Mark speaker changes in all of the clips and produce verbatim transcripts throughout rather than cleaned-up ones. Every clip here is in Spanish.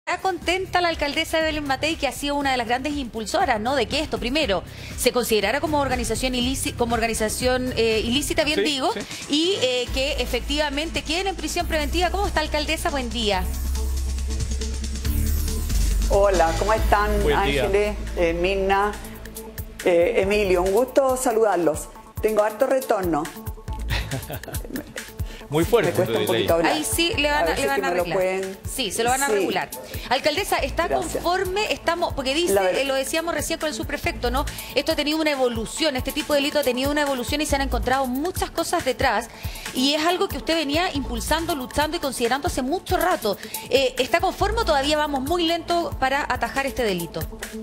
Speaker 1: Está contenta la alcaldesa Evelyn Matei, que ha sido una de las grandes impulsoras, ¿no? De que esto, primero, se considerara como organización ilícita, como organización eh, ilícita, bien
Speaker 2: sí,
Speaker 1: digo,
Speaker 2: sí.
Speaker 1: y eh, que efectivamente queden en prisión preventiva. ¿Cómo está, alcaldesa? Buen día.
Speaker 3: Hola, ¿cómo están?
Speaker 2: Buen día.
Speaker 3: Ángeles, eh, Mirna, eh, Emilio, un gusto saludarlos. Tengo harto retorno.
Speaker 2: Muy fuerte.
Speaker 3: Me cuesta un poquito hablar.
Speaker 1: Ahí sí le van a,
Speaker 3: ver
Speaker 1: le
Speaker 3: si
Speaker 1: van
Speaker 3: que
Speaker 1: a
Speaker 3: me lo
Speaker 1: arreglar.
Speaker 3: pueden-
Speaker 1: Sí, se lo van a
Speaker 3: Sí.
Speaker 1: regular. Alcaldesa, ¿está
Speaker 3: Gracias.
Speaker 1: conforme? Estamos, porque dice,
Speaker 3: La ver-
Speaker 1: eh, lo decíamos recién con el subprefecto, ¿no? Esto ha tenido una evolución, este tipo de delito ha tenido una evolución y se han encontrado muchas cosas detrás. Y es algo que usted venía impulsando, luchando y considerando hace mucho rato. Eh, ¿Está conforme o todavía vamos muy lento para atajar este delito?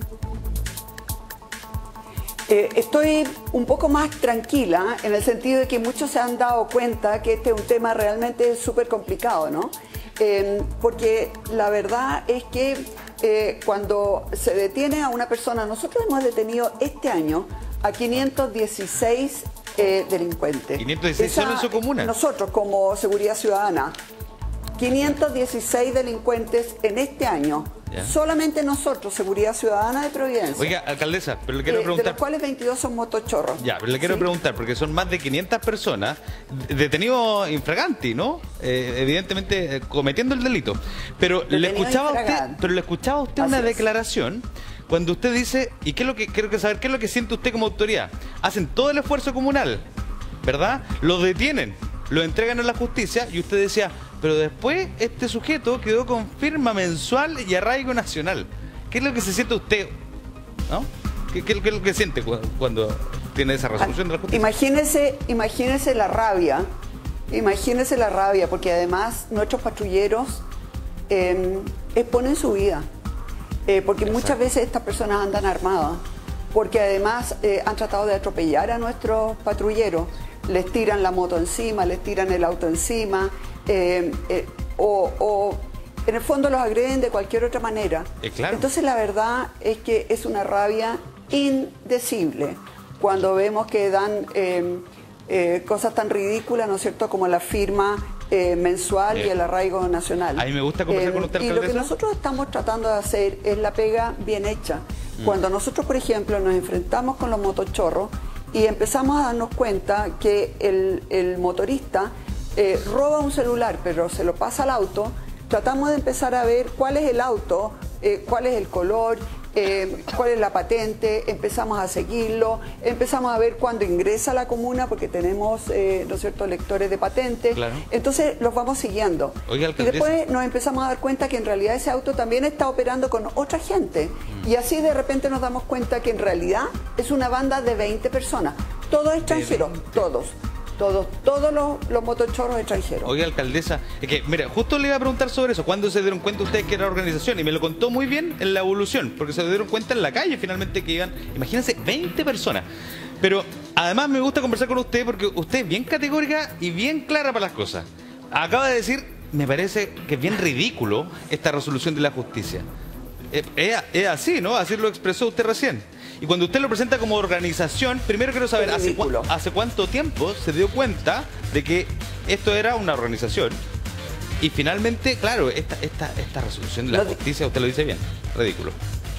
Speaker 3: Eh, estoy un poco más tranquila en el sentido de que muchos se han dado cuenta que este es un tema realmente súper complicado, ¿no? Eh, porque la verdad es que eh, cuando se detiene a una persona, nosotros hemos detenido este año a quinientos dieciséis eh, delincuentes.
Speaker 2: quinientos dieciséis solo en su comuna.
Speaker 3: Nosotros como Seguridad Ciudadana, quinientos dieciséis delincuentes en este año.
Speaker 2: Ya.
Speaker 3: Solamente nosotros, Seguridad Ciudadana de Providencia.
Speaker 2: Oiga, alcaldesa, pero le quiero
Speaker 3: Eh, de
Speaker 2: preguntar.
Speaker 3: los cuales veintidós son motochorros.
Speaker 2: Ya, pero le quiero
Speaker 3: Sí.
Speaker 2: preguntar, porque son más de quinientas personas detenidos infraganti, ¿no? Eh, evidentemente eh, cometiendo el delito. Pero le
Speaker 3: Detenidos
Speaker 2: escuchaba a usted,
Speaker 3: infraganti.
Speaker 2: pero le escuchaba a usted
Speaker 3: Así
Speaker 2: una
Speaker 3: es.
Speaker 2: declaración cuando usted dice, y qué es lo que quiero que saber, qué es lo que siente usted como autoridad. Hacen todo el esfuerzo comunal, ¿verdad? Los detienen, los entregan a la justicia y usted decía, pero después este sujeto quedó con firma mensual y arraigo nacional. ¿Qué es lo que se siente usted? ¿No? ¿Qué, qué- qué es lo que siente cu- cuando tiene esa resolución de la justicia?
Speaker 3: Imagínese, imagínese la rabia, imagínese la rabia, porque además nuestros patrulleros eh, exponen su vida, eh, porque
Speaker 2: Exacto.
Speaker 3: muchas veces estas personas andan armadas, porque además eh, han tratado de atropellar a nuestros patrulleros, les tiran la moto encima, les tiran el auto encima, eh, eh, o, o en el fondo los agreden de cualquier otra manera.
Speaker 2: Eh, claro.
Speaker 3: Entonces la verdad es que es una rabia indecible cuando vemos que dan eh, eh, cosas tan ridículas, ¿no es cierto?, como la firma eh, mensual
Speaker 2: Eh,
Speaker 3: y el arraigo nacional.
Speaker 2: a mí me gusta conversar con usted,
Speaker 3: Y lo que
Speaker 2: alcaldesa.
Speaker 3: nosotros estamos tratando de hacer es la pega bien hecha.
Speaker 2: Mm.
Speaker 3: Cuando nosotros, por ejemplo, nos enfrentamos con los motochorros y empezamos a darnos cuenta que el, el motorista eh, roba un celular, pero se lo pasa al auto, tratamos de empezar a ver cuál es el auto, eh, cuál es el color, eh, cuál es la patente, empezamos a seguirlo, empezamos a ver cuándo ingresa a la comuna, porque tenemos, eh, ¿no es cierto?, lectores de patente.
Speaker 2: Claro.
Speaker 3: Entonces los vamos siguiendo.
Speaker 2: Oiga,
Speaker 3: Y
Speaker 2: alcaldesa.
Speaker 3: después nos empezamos a dar cuenta que en realidad ese auto también está operando con otra gente. Y así de repente nos damos cuenta que en realidad es una banda de veinte personas. Todos extranjeros, todos. Todos, todos los, los motochorros extranjeros.
Speaker 2: Oiga, alcaldesa, es que, mira, justo le iba a preguntar sobre eso. ¿Cuándo se dieron cuenta ustedes que era organización? Y me lo contó muy bien en la evolución, porque se dieron cuenta en la calle finalmente que iban, imagínense, veinte personas. Pero además me gusta conversar con usted porque usted es bien categórica y bien clara para las cosas. Acaba de decir, me parece que es bien ridículo esta resolución de la justicia. Es, es- es así, ¿no? Así lo expresó usted recién. Y cuando usted lo presenta como organización, primero quiero saber,
Speaker 3: Es
Speaker 2: ¿hace, cua-
Speaker 3: ridículo.
Speaker 2: ¿hace cuánto tiempo se dio cuenta de que esto era una organización? Y finalmente, claro, esta, esta, esta resolución de la
Speaker 3: Lo di-
Speaker 2: justicia, usted lo dice bien, ridículo.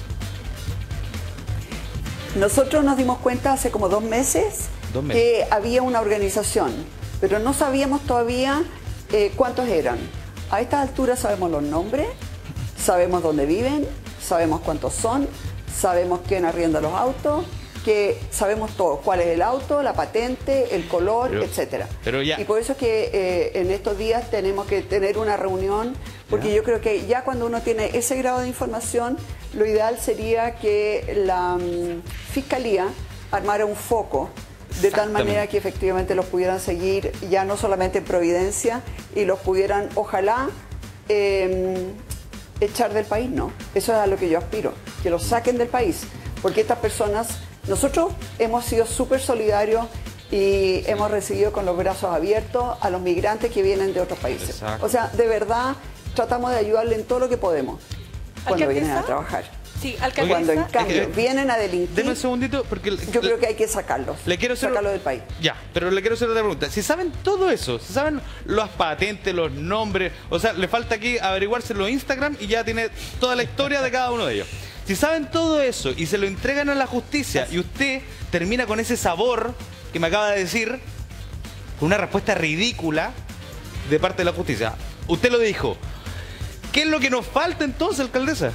Speaker 3: Nosotros nos dimos cuenta hace como dos meses,
Speaker 2: Dos meses.
Speaker 3: que había una organización, pero no sabíamos todavía eh, cuántos eran. A estas alturas sabemos los nombres, sabemos dónde viven, sabemos cuántos son, sabemos quién arrienda los autos, que sabemos todo, cuál es el auto, la patente, el color,
Speaker 2: Pero-
Speaker 3: etcétera.
Speaker 2: pero ya-
Speaker 3: Y por eso es que eh, en estos días tenemos que tener una reunión, porque
Speaker 2: Ya.
Speaker 3: yo creo que ya cuando uno tiene ese grado de información, lo ideal sería que la mm, Fiscalía armara un foco de tal
Speaker 2: Exactamente.
Speaker 3: manera que efectivamente los pudieran seguir ya no solamente en Providencia y los pudieran, ojalá, eh, echar del país, ¿no? Eso es a lo que yo aspiro, que los saquen del país, porque estas personas, nosotros hemos sido súper solidarios y hemos recibido con los brazos abiertos a los migrantes que vienen de otros países.
Speaker 2: Exacto.
Speaker 3: O sea, de verdad, tratamos de ayudarle en todo lo que podemos cuando
Speaker 1: ¿Alcaldesa?
Speaker 3: vienen a trabajar.
Speaker 4: Sí, alcaldesa.
Speaker 3: Cuando en cambio
Speaker 2: es que,
Speaker 3: vienen a delinquir,
Speaker 2: deme un segundito, porque
Speaker 3: yo creo que hay que sacarlos.
Speaker 2: Le quiero hacer,
Speaker 3: sacarlos del país.
Speaker 2: Ya, pero le quiero hacer otra pregunta. Si saben todo eso, si saben las patentes, los nombres, o sea, le falta aquí averiguarse los Instagram y ya tiene toda la historia de cada uno de ellos. Si saben todo eso y se lo entregan a la justicia y usted termina con ese sabor que me acaba de decir, con una respuesta ridícula de parte de la justicia. Usted lo dijo. ¿Qué es lo que nos falta entonces, alcaldesa?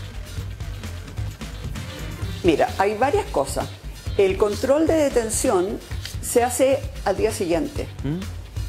Speaker 3: Mira, hay varias cosas. El control de detención se hace al día siguiente. ¿Mm?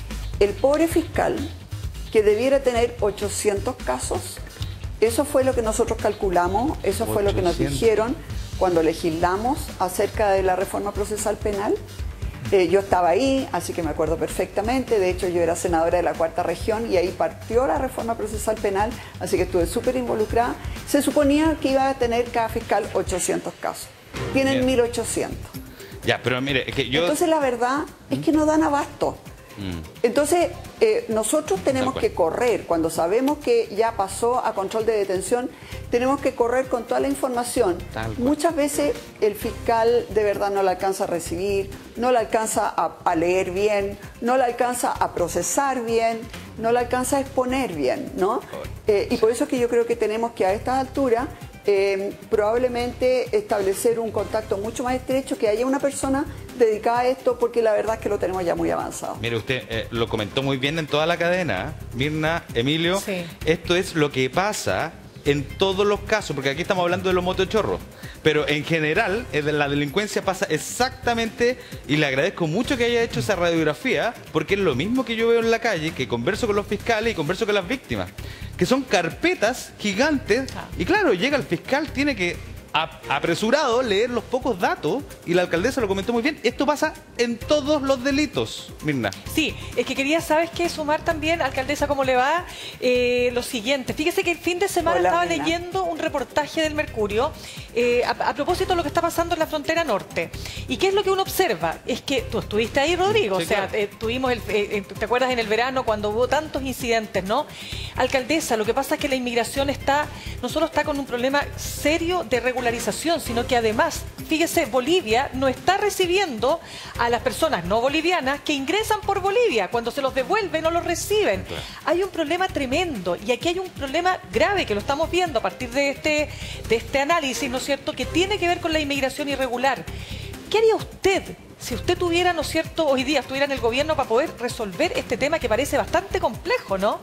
Speaker 3: El pobre fiscal, que debiera tener ochocientos casos, eso fue lo que nosotros calculamos, eso fue lo que nos dijeron cuando legislamos acerca de la reforma procesal penal. Eh, yo estaba ahí, así que me acuerdo perfectamente. De hecho, yo era senadora de la cuarta región y ahí partió la reforma procesal penal, así que estuve súper involucrada. Se suponía que iba a tener cada fiscal ochocientos casos. Tienen Bien. mil ochocientos.
Speaker 2: Ya, pero mire, es que yo...
Speaker 3: Entonces, la verdad es que no dan abasto. Entonces, eh, nosotros tenemos que correr, cuando sabemos que ya pasó a control de detención, tenemos que correr con toda la información. Muchas veces el fiscal de verdad no la alcanza a recibir, no la alcanza a, a leer bien, no la alcanza a procesar bien, no la alcanza a exponer bien, ¿no? Eh, y por eso es que yo creo que tenemos que a esta altura eh, probablemente establecer un contacto mucho más estrecho, que haya una persona dedicada a esto, porque la verdad es que lo tenemos ya muy avanzado.
Speaker 2: Mire, usted eh, lo comentó muy bien en toda la cadena, ¿eh? Mirna, Emilio, sí. Esto es lo que pasa en todos los casos, porque aquí estamos hablando de los motochorros, pero en general eh, la delincuencia pasa exactamente, y le agradezco mucho que haya hecho esa radiografía, porque es lo mismo que yo veo en la calle, que converso con los fiscales y converso con las víctimas, que son carpetas gigantes, ah. y claro, llega el fiscal, tiene que apresurado leer los pocos datos, y la alcaldesa lo comentó muy bien. Esto pasa en todos los delitos, Mirna.
Speaker 4: Sí, es que quería, ¿sabes qué? Sumar también, alcaldesa, ¿cómo le va? Eh, lo siguiente, fíjese que el fin de semana Hola, estaba Mirna. leyendo un reportaje del Mercurio eh, a, a propósito de lo que está pasando en la frontera norte. ¿Y qué es lo que uno observa? Es que tú estuviste ahí, Rodrigo, sí, o sea, claro. eh, tuvimos, el, eh, ¿te acuerdas en el verano cuando hubo tantos incidentes, no? Alcaldesa, lo que pasa es que la inmigración está, no solo está con un problema serio de regulación, sino que además, fíjese, Bolivia no está recibiendo a las personas no bolivianas que ingresan por Bolivia. Cuando se los devuelven, no los reciben. Hay un problema tremendo, y aquí hay un problema grave que lo estamos viendo a partir de este, de este análisis, ¿no es cierto?, que tiene que ver con la inmigración irregular. ¿Qué haría usted si usted tuviera, ¿no es cierto?, hoy día estuviera en el gobierno para poder resolver este tema que parece bastante complejo, ¿no?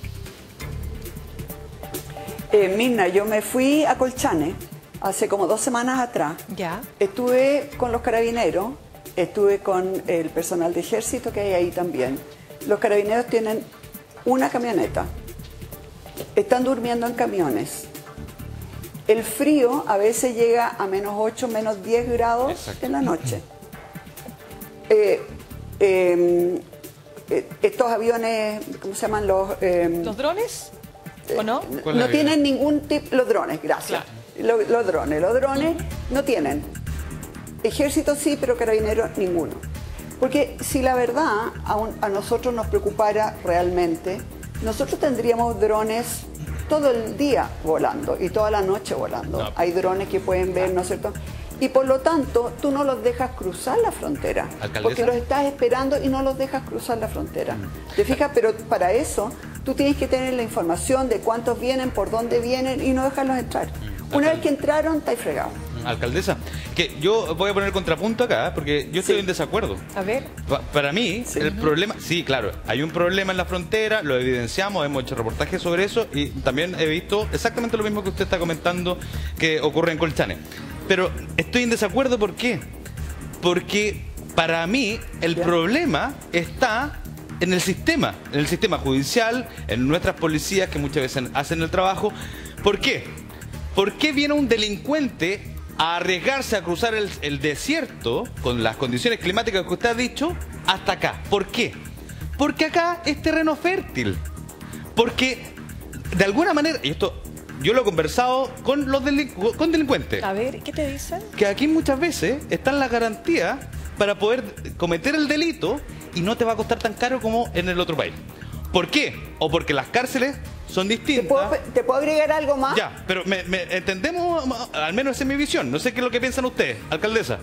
Speaker 3: Eh, Mirna, yo me fui a Colchane hace como dos semanas atrás.
Speaker 4: Ya.
Speaker 3: Estuve con los carabineros, estuve con el personal de ejército que hay ahí también. Los carabineros tienen una camioneta. Están durmiendo en camiones. El frío a veces llega a menos ocho, menos diez grados Exacto. en la noche. Eh, eh, eh, estos aviones, ¿cómo se llaman? Los, eh,
Speaker 4: ¿Los drones? ¿O no?
Speaker 3: Eh, no tienen ningún tipo... Los drones, gracias. Claro. Los, los drones, los drones no tienen. Ejército sí, pero carabineros ninguno. Porque si la verdad a, un, a nosotros nos preocupara realmente, nosotros tendríamos drones todo el día volando y toda la noche volando. No. Hay drones que pueden ver, ¿no es cierto? Y por lo tanto, tú no los dejas cruzar la frontera. ¿Alcaldesa? Porque los estás esperando y no los dejas cruzar la frontera. Mm. ¿Te fijas? Pero para eso, tú tienes que tener la información de cuántos vienen, por dónde vienen y no dejarlos entrar. Mm. Una vez que entraron, está fregado.
Speaker 2: Alcaldesa, que yo voy a poner contrapunto acá, porque yo estoy sí. en desacuerdo.
Speaker 4: A ver.
Speaker 2: Pa para mí, sí. el problema... Sí, claro, hay un problema en la frontera, lo evidenciamos, hemos hecho reportajes sobre eso, y también he visto exactamente lo mismo que usted está comentando que ocurre en Colchane. Pero estoy en desacuerdo, ¿por qué? Porque para mí el Bien. problema está en el sistema, en el sistema judicial, en nuestras policías que muchas veces hacen el trabajo. ¿Por qué? ¿Por qué viene un delincuente a arriesgarse a cruzar el, el desierto con las condiciones climáticas que usted ha dicho hasta acá? ¿Por qué? Porque acá es terreno fértil. Porque de alguna manera, y esto yo lo he conversado con los delincu con delincuentes.
Speaker 4: A ver, ¿qué te dicen?
Speaker 2: Que aquí muchas veces están las garantías para poder cometer el delito y no te va a costar tan caro como en el otro país. ¿Por qué? O porque las cárceles son distintas.
Speaker 3: ¿Te puedo, te puedo agregar algo más?
Speaker 2: Ya, pero me, me entendemos, al menos esa es mi visión. No sé qué es lo que piensan ustedes, alcaldesa.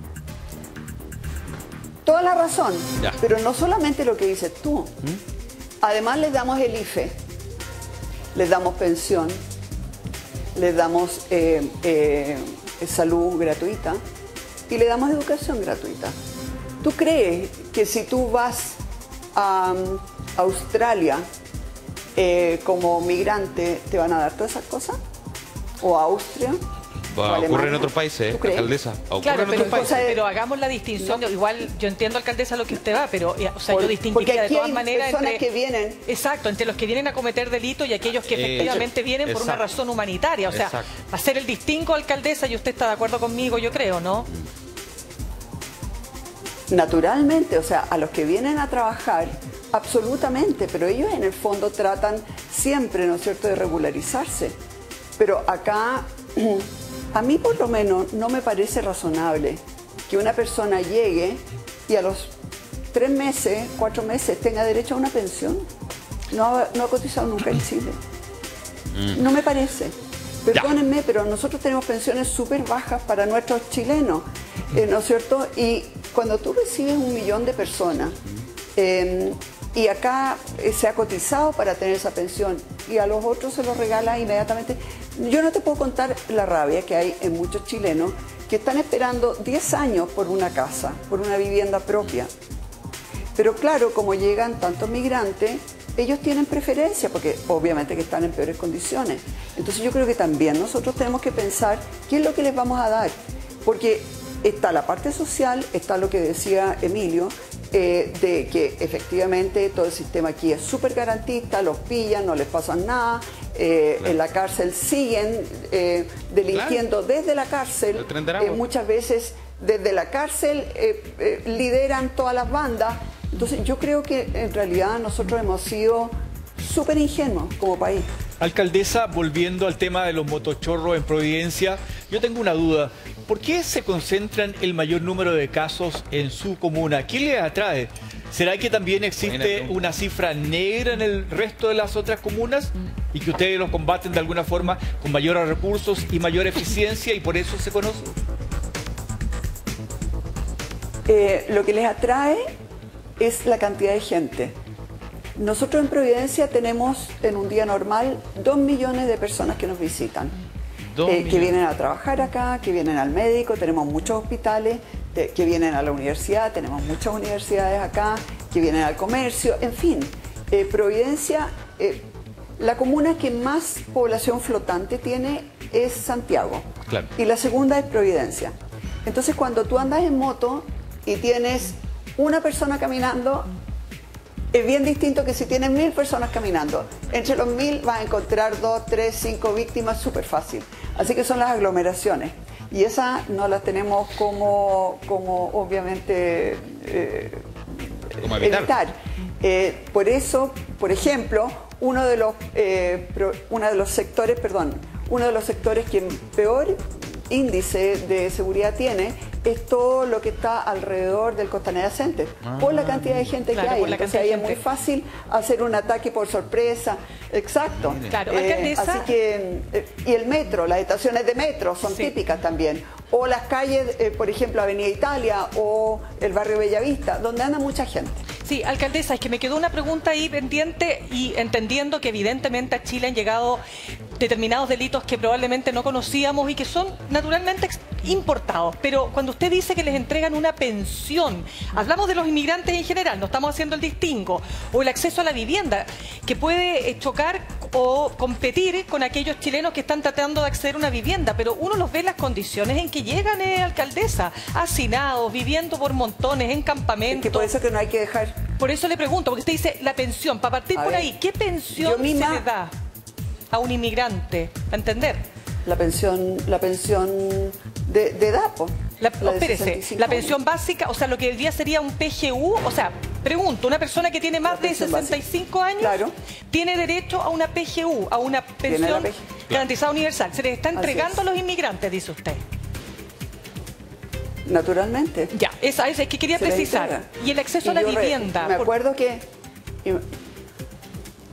Speaker 3: Toda la razón,
Speaker 2: ya.
Speaker 3: Pero no solamente lo que dices tú. ¿Mm? Además les damos el I F E, les damos pensión, les damos eh, eh, salud gratuita y le damos educación gratuita. ¿Tú crees que si tú vas a um, Australia eh, como migrante te van a dar todas esas cosas? ¿O a Austria?
Speaker 2: Bueno, ocurre en otros países, ¿eh, alcaldesa? Ocurre
Speaker 4: claro,
Speaker 2: en
Speaker 4: pero,
Speaker 2: otros países.
Speaker 4: pero hagamos la distinción. No. Igual yo entiendo, alcaldesa, lo que usted va, pero o sea,
Speaker 3: Por,
Speaker 4: yo distinguiría de todas
Speaker 3: hay
Speaker 4: maneras
Speaker 3: personas
Speaker 4: entre,
Speaker 3: que vienen.
Speaker 4: Exacto, entre los que vienen a cometer delitos y aquellos que efectivamente
Speaker 2: eh,
Speaker 4: vienen por
Speaker 2: exacto.
Speaker 4: una razón humanitaria. O sea,
Speaker 2: exacto.
Speaker 4: va a ser el distingo, alcaldesa, y usted está de acuerdo conmigo, yo creo, ¿no?
Speaker 3: Naturalmente, o sea, a los que vienen a trabajar, absolutamente, pero ellos en el fondo tratan siempre, ¿no es cierto?, de regularizarse. Pero acá, a mí por lo menos no me parece razonable que una persona llegue y a los tres meses, cuatro meses tenga derecho a una pensión. No ha, no ha cotizado nunca en Chile. Mm. No me parece. Perdónenme, pero nosotros tenemos pensiones súper bajas para nuestros chilenos, eh, ¿no es cierto? Y cuando tú recibes un millón de personas eh, y acá eh, se ha cotizado para tener esa pensión y a los otros se los regala inmediatamente, yo no te puedo contar la rabia que hay en muchos chilenos que están esperando diez años por una casa, por una vivienda propia. Pero claro, como llegan tantos migrantes, ellos tienen preferencia porque obviamente que están en peores condiciones. Entonces yo creo que también nosotros tenemos que pensar qué es lo que les vamos a dar. Porque está la parte social, está lo que decía Emilio, eh, de que efectivamente todo el sistema aquí es súper garantista, los pillan, no les pasa nada, eh, claro. En la cárcel siguen eh, delinquiendo claro. Desde la cárcel, eh, muchas veces desde la cárcel eh, eh, lideran todas las bandas. Entonces yo creo que en realidad nosotros hemos sido súper ingenuos como país.
Speaker 5: Alcaldesa, volviendo al tema de los motochorros en Providencia, yo tengo una duda. ¿Por qué se concentran el mayor número de casos en su comuna? ¿Qué les atrae? ¿Será que también existe una cifra negra en el resto de las otras comunas y que ustedes los combaten de alguna forma con mayores recursos y mayor eficiencia y por eso se conoce?
Speaker 3: Eh, lo que les atrae es la cantidad de gente. Nosotros en Providencia tenemos en un día normal dos millones de personas que nos visitan, eh, que vienen a trabajar acá, que vienen al médico, tenemos muchos hospitales, de, que vienen a la universidad, tenemos muchas universidades acá, que vienen al comercio, en fin. Eh, Providencia, eh, la comuna que más población flotante tiene es Santiago, claro. Y la segunda es Providencia. Entonces cuando tú andas en moto y tienes una persona caminando, es bien distinto que si tienes mil personas caminando. Entre los mil vas a encontrar dos, tres, cinco víctimas súper fácil. Así que son las aglomeraciones. Y esas no las tenemos como, como obviamente, eh,
Speaker 2: como evitar.
Speaker 3: evitar. Eh, por eso, por ejemplo, uno de los, eh, pro, uno de los sectores, perdón, uno de los sectores que peor índice de seguridad tiene es todo lo que está alrededor del Costanera Center, ah, por la cantidad de gente claro, que hay. Entonces ahí es muy fácil hacer un ataque por sorpresa. Exacto.
Speaker 4: Claro,
Speaker 3: eh, así que, eh, y el metro, las estaciones de metro son sí. típicas también. O las calles, eh, por ejemplo, Avenida Italia o el barrio Bellavista, donde anda mucha gente.
Speaker 4: Sí, alcaldesa, es que me quedó una pregunta ahí pendiente y entendiendo que evidentemente a Chile han llegado determinados delitos que probablemente no conocíamos y que son naturalmente importados. Pero cuando usted dice que les entregan una pensión, hablamos de los inmigrantes en general, no estamos haciendo el distingo, o el acceso a la vivienda, que puede chocar o competir con aquellos chilenos que están tratando de acceder a una vivienda, pero uno los ve en las condiciones en que llegan, eh, alcaldesa, hacinados, viviendo por montones, en campamentos.
Speaker 3: Es que por eso que no hay que dejar.
Speaker 4: Por eso le pregunto, porque usted dice la pensión, para partir a por ver, ahí, ¿qué pensión misma, se le da a un inmigrante? ¿Para entender?
Speaker 3: La pensión, la pensión de, de edad, po.
Speaker 4: La, la espérese, la pensión básica, o sea, lo que hoy día sería un P G U, o sea, pregunto, una persona que tiene más de sesenta y cinco años, claro. tiene derecho a una P G U, a una pensión garantizada universal. Se les está entregando a los inmigrantes, dice usted.
Speaker 3: Naturalmente.
Speaker 4: Ya, esa es que quería precisar. Y el acceso y a la vivienda.
Speaker 3: Re, me acuerdo por... que...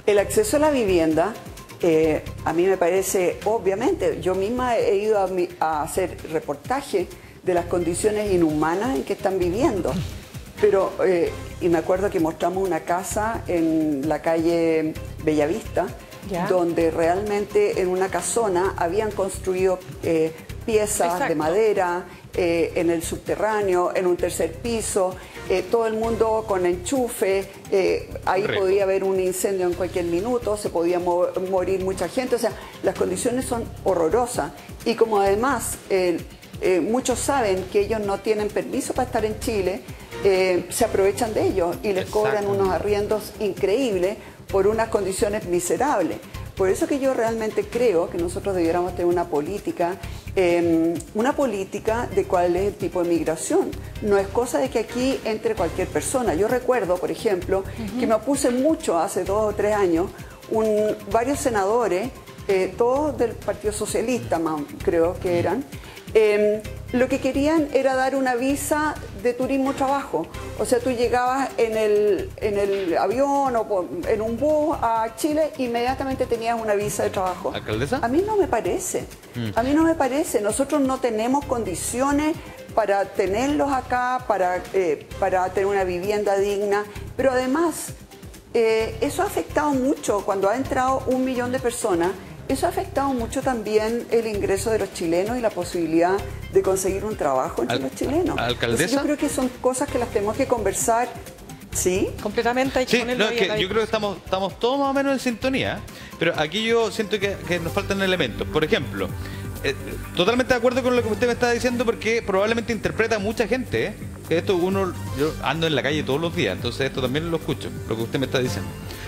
Speaker 3: El acceso a la vivienda, eh, a mí me parece, obviamente, yo misma he ido a, mi, a hacer reportaje de las condiciones inhumanas en que están viviendo. Pero, eh, y me acuerdo que mostramos una casa en la calle Bellavista, ¿ya? Donde realmente en una casona habían construido eh, piezas Exacto. de madera, eh, en el subterráneo, en un tercer piso, eh, todo el mundo con enchufe, eh, ahí Correcto. Podía haber un incendio en cualquier minuto, se podía mo morir mucha gente, o sea, las condiciones son horrorosas. Y como además eh, eh, muchos saben que ellos no tienen permiso para estar en Chile, eh, se aprovechan de ellos y les Exacto. cobran unos arriendos increíbles por unas condiciones miserables. Por eso que yo realmente creo que nosotros debiéramos tener una política, eh, una política de cuál es el tipo de migración. No es cosa de que aquí entre cualquier persona. Yo recuerdo, por ejemplo, uh-huh. que me opuse mucho hace dos o tres años, un, varios senadores, eh, todos del Partido Socialista, creo que eran, eh, lo que querían era dar una visa de turismo-trabajo. O sea, tú llegabas en el, en el avión o en un bus a Chile, inmediatamente tenías una visa de trabajo.
Speaker 2: ¿Alcaldesa?
Speaker 3: A mí no me parece. Mm. A mí no me parece. Nosotros no tenemos condiciones para tenerlos acá, para, eh, para tener una vivienda digna. Pero además, eh, eso ha afectado mucho cuando ha entrado un millón de personas. Eso ha afectado mucho también el ingreso de los chilenos y la posibilidad de conseguir un trabajo entre Al, los chilenos.
Speaker 2: ¿Alcaldesa?
Speaker 3: Entonces, yo creo que son cosas que las tenemos que conversar. ¿Sí?
Speaker 4: Completamente. Hay que
Speaker 2: sí, no, es que yo creo que estamos, estamos todos más o menos en sintonía, pero aquí yo siento que, que nos faltan elementos. Por ejemplo, eh, totalmente de acuerdo con lo que usted me está diciendo, porque probablemente interpreta a mucha gente, ¿eh? Que esto uno, yo ando en la calle todos los días, entonces esto también lo escucho, lo que usted me está diciendo.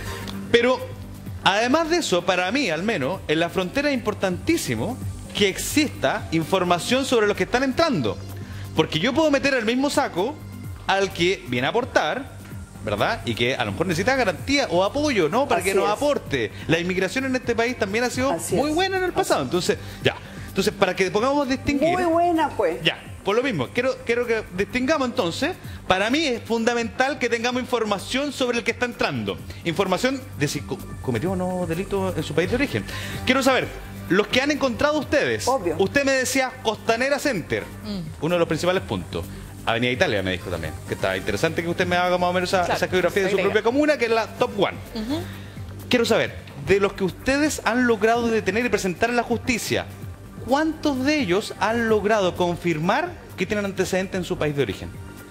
Speaker 2: Pero además de eso, para mí al menos, en la frontera es importantísimo que exista información sobre los que están entrando. Porque yo puedo meter al mismo saco al que viene a aportar, ¿verdad? Y que a lo mejor necesita garantía o apoyo, ¿no? Para Así que nos es. aporte. La inmigración en este país también ha sido Así muy es. buena en el pasado. Así. Entonces, ya. Entonces, para que podamos distinguir...
Speaker 3: Muy buena, pues.
Speaker 2: Ya. Por lo mismo, quiero, quiero que distingamos entonces, para mí es fundamental que tengamos información sobre el que está entrando. Información de si cometió o no delito en su país de origen. Quiero saber, los que han encontrado ustedes.
Speaker 3: Obvio.
Speaker 2: Usted me decía Costanera Center, mm. uno de los principales puntos. Avenida Italia me dijo también, que está interesante que usted me haga más o menos esa, claro, esa geografía de su propia comuna, que es la top one. Uh-huh. Quiero saber, de los que ustedes han logrado detener y presentar en la justicia, ¿cuántos de ellos han logrado confirmar que tienen antecedentes en su país de origen?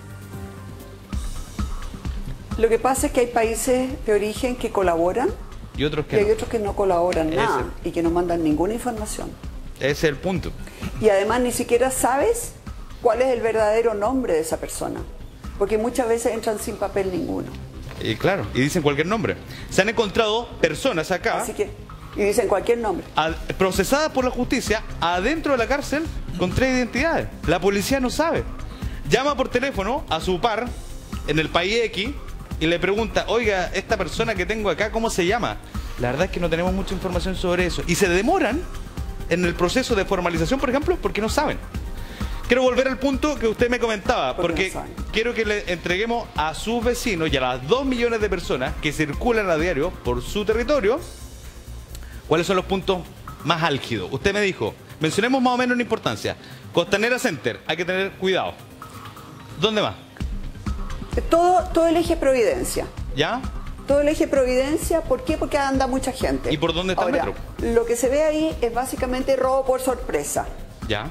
Speaker 3: Lo que pasa es que hay países de origen que colaboran
Speaker 2: y otros que
Speaker 3: y
Speaker 2: no.
Speaker 3: hay otros que no colaboran
Speaker 2: Ese.
Speaker 3: nada y que no mandan ninguna información.
Speaker 2: Ese es el punto.
Speaker 3: Y además ni siquiera sabes cuál es el verdadero nombre de esa persona, porque muchas veces entran sin papel ninguno.
Speaker 2: Y claro, y dicen cualquier nombre. Se han encontrado personas acá...
Speaker 3: Así que... Y dicen cualquier nombre.
Speaker 2: A, procesadas por la justicia adentro de la cárcel con tres identidades. La policía no sabe. Llama por teléfono a su par en el país X y le pregunta, oiga, esta persona que tengo acá, ¿cómo se llama? La verdad es que no tenemos mucha información sobre eso. Y se demoran en el proceso de formalización, por ejemplo, porque no saben. Quiero volver al punto que usted me comentaba, porque no quiero que le entreguemos a sus vecinos y a las dos millones de personas que circulan a diario por su territorio, ¿cuáles son los puntos más álgidos? Usted me dijo, mencionemos más o menos una importancia. Costanera Center, hay que tener cuidado. ¿Dónde más?
Speaker 3: Todo, todo el eje Providencia.
Speaker 2: ¿Ya?
Speaker 3: Todo el eje Providencia, ¿por qué? Porque anda mucha gente.
Speaker 2: ¿Y por dónde está
Speaker 3: Ahora,
Speaker 2: el metro?
Speaker 3: Lo que se ve ahí es básicamente robo por sorpresa.
Speaker 2: ¿Ya?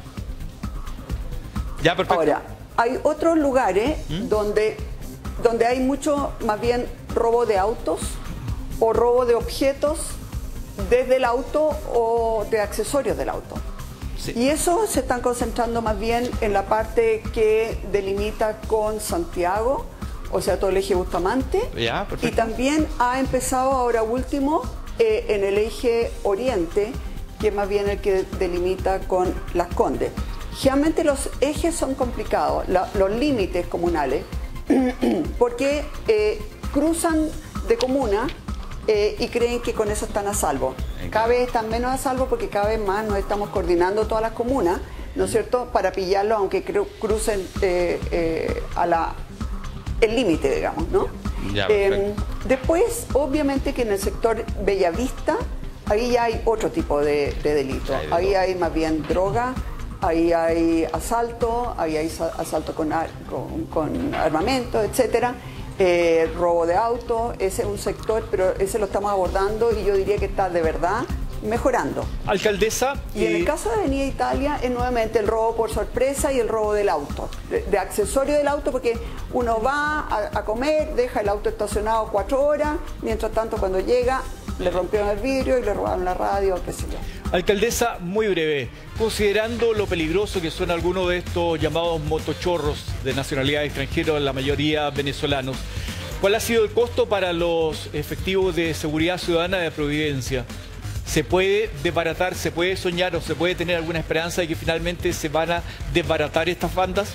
Speaker 2: Ya, perfecto.
Speaker 3: Ahora, hay otros lugares ¿Mm? donde, donde hay mucho, más bien, robo de autos o robo de objetos desde el auto o de accesorios del auto. Sí. Y eso se están concentrando más bien en la parte que delimita con Santiago, o sea, todo el eje Bustamante.
Speaker 2: Ya, perfecto.
Speaker 3: Y también ha empezado ahora último eh, en el eje Oriente, que es más bien el que delimita con Las Condes. Generalmente los ejes son complicados, la, los límites comunales, porque eh, cruzan de comuna eh, y creen que con eso están a salvo. Cada vez están menos a salvo porque cada vez más nos estamos coordinando todas las comunas, ¿no es cierto?, para pillarlos aunque cru crucen eh, eh, a la, el límite, digamos, ¿no?
Speaker 2: Ya,
Speaker 3: eh, después, obviamente que en el sector Bellavista, ahí ya hay otro tipo de, de delito.
Speaker 2: Hay de
Speaker 3: ahí
Speaker 2: todo.
Speaker 3: hay más bien droga, ahí hay asalto, ahí hay sa- asalto con, ar- con, con armamento, etcétera. Eh, robo de auto, ese es un sector, pero ese lo estamos abordando y yo diría que está de verdad mejorando.
Speaker 5: Alcaldesa,
Speaker 3: Y en
Speaker 5: eh,
Speaker 3: el caso de Avenida Italia es nuevamente el robo por sorpresa y el robo del auto, de, de accesorio del auto, porque uno va a, a comer, deja el auto estacionado cuatro horas, mientras tanto cuando llega le rompieron el vidrio y le robaron la radio, qué sé yo.
Speaker 5: alcaldesa, muy breve, considerando lo peligroso que son algunos de estos llamados motochorros de nacionalidad extranjera, la mayoría venezolanos, ¿cuál ha sido el costo para los efectivos de seguridad ciudadana de Providencia? ¿Se puede desbaratar, se puede soñar o se puede tener alguna esperanza de que finalmente se van a desbaratar estas bandas?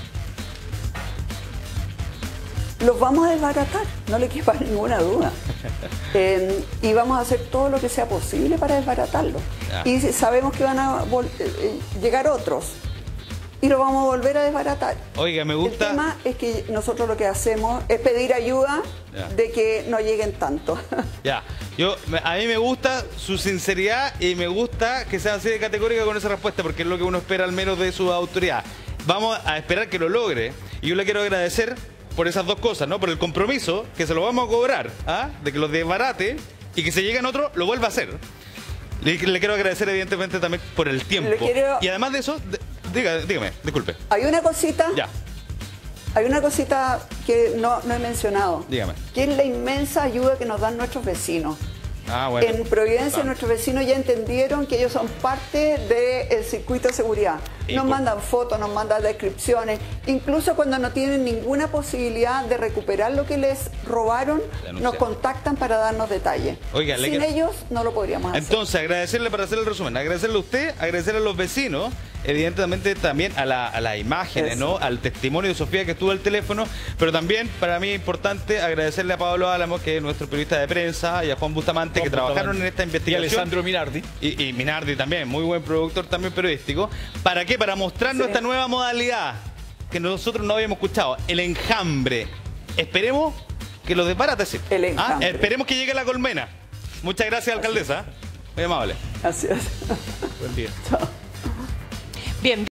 Speaker 3: Los vamos a desbaratar, no le quepa ninguna duda. Eh, y vamos a hacer todo lo que sea posible para desbaratarlo.
Speaker 2: Ya.
Speaker 3: Y sabemos que van a vol- eh, llegar otros y lo vamos a volver a desbaratar.
Speaker 2: Oiga, me gusta...
Speaker 3: El tema es que nosotros lo que hacemos es pedir ayuda
Speaker 2: Ya.
Speaker 3: de que no lleguen tanto.
Speaker 2: Ya, yo, me- a mí me gusta su sinceridad y me gusta que sea así de categórica con esa respuesta, porque es lo que uno espera al menos de su autoridad. Vamos a esperar que lo logre y yo le quiero agradecer por esas dos cosas, ¿no? Por el compromiso, que se lo vamos a cobrar, ¿ah? De que los desbarate y que se llegue en otro, lo vuelva a hacer. Le, le quiero agradecer evidentemente también por el tiempo.
Speaker 3: Le quiero-
Speaker 2: Y además de eso, de- diga, dígame, disculpe.
Speaker 3: Hay una cosita,
Speaker 2: Ya,
Speaker 3: hay una cosita que no, no he mencionado,
Speaker 2: dígame.
Speaker 3: que es la inmensa ayuda que nos dan nuestros vecinos.
Speaker 2: Ah, bueno.
Speaker 3: En Providencia
Speaker 2: Ah.
Speaker 3: nuestros vecinos ya entendieron que ellos son parte del circuito de seguridad.
Speaker 2: Y
Speaker 3: Nos
Speaker 2: por-
Speaker 3: mandan fotos, nos mandan descripciones, incluso cuando no tienen ninguna posibilidad de recuperar lo que les robaron,
Speaker 2: Denunciar.
Speaker 3: nos contactan para darnos detalles.
Speaker 2: Oiga, le
Speaker 3: Sin
Speaker 2: quiero-
Speaker 3: ellos no lo podríamos hacer.
Speaker 2: Entonces, agradecerle, para hacer el resumen, agradecerle a usted, agradecerle a los vecinos, evidentemente también a, la, a las imágenes,
Speaker 3: Eso.
Speaker 2: ¿no? Al testimonio de Sofía que estuvo al teléfono, pero también para mí es importante agradecerle a Pablo Álamos, que es nuestro periodista de prensa, y a Juan Bustamante,
Speaker 5: Juan
Speaker 2: que trabajaron
Speaker 5: Bustamante.
Speaker 2: en esta
Speaker 5: y
Speaker 2: investigación.
Speaker 5: Alessandro Minardi.
Speaker 2: Y, y Minardi también, muy buen productor también periodístico. ¿Para qué? Para mostrarnos
Speaker 3: Sí.
Speaker 2: esta nueva modalidad que nosotros no habíamos escuchado, el enjambre. Esperemos que lo desbarate, sí.
Speaker 3: El
Speaker 2: ¿Ah?
Speaker 3: enjambre.
Speaker 2: Esperemos que llegue la colmena. Muchas gracias, alcaldesa. Muy amable.
Speaker 3: Así es.
Speaker 5: Buen día.
Speaker 4: Bien.